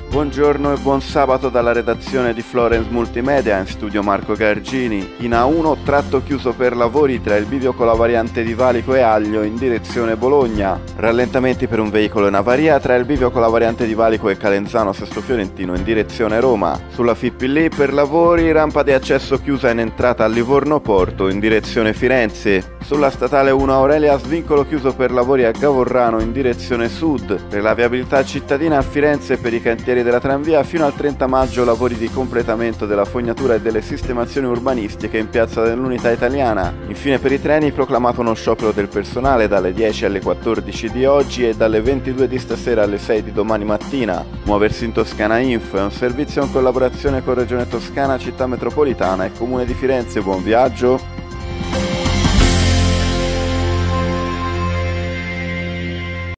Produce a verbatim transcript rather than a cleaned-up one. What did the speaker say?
Buongiorno e buon sabato dalla redazione di Florence Multimedia, in studio Marco Gargini. In A uno tratto chiuso per lavori tra il bivio con la variante di Valico e Aglio in direzione Bologna. Rallentamenti per un veicolo in avaria tra il bivio con la variante di Valico e Calenzano Sesto Fiorentino in direzione Roma. Sulla Fippillì per lavori, rampa di accesso chiusa in entrata a Livorno Porto in direzione Firenze. Sulla statale uno Aurelia, svincolo chiuso per lavori a Gavorrano in direzione sud. Per la viabilità cittadina a Firenze per i cantieri della tranvia fino al trenta maggio lavori di completamento della fognatura e delle sistemazioni urbanistiche in piazza dell'Unità Italiana. Infine per i treni proclamato uno sciopero del personale dalle dieci alle quattordici di oggi e dalle ventidue di stasera alle sei di domani mattina. Muoversi in Toscana Info è un servizio in collaborazione con Regione Toscana, Città Metropolitana e Comune di Firenze. Buon viaggio!